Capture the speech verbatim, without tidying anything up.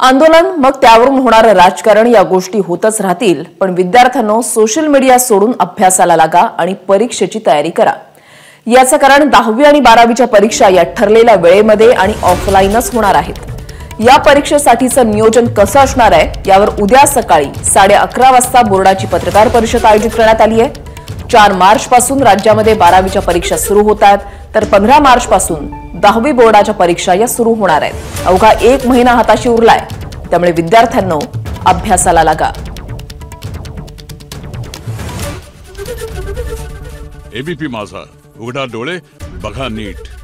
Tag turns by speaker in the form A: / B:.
A: आंदोलन मग त्यावरून होणारं राजकारण या गोष्टी होतच राहतील, पण विद्यार्थ्यांनो सोशल मीडिया सोडून अभ्यासाला लागा आणि परीक्षेची तयारी करा। याचं कारण दहावी आणि बारावीच्या परीक्षा या ठरलेल्या वेळेमध्ये आणि ऑफलाईनच होणार आहेत। या परीक्षेसाठीचं नियोजन कसं असणार आहे यावर उद्या सकाळी साडे अकरा वाजता बोर्डाची पत्रकार परिषद आयोजित करण्यात आली आहे। चार मार्च पासून राज्यामध्ये बारावीच्या परीक्षा सुरू होत आहेत, तर पंधरा मार्च पासून दहावी बोर्डाच्या परीक्षा या सुरू होणार आहेत। अवघा एक महिना हाताशी उरलाय, त्यामुळे विद्यार्थ्यांनो अभ्यासाला लागा।
B: एबीपी माझा, उघडा डोळे बघा नीट।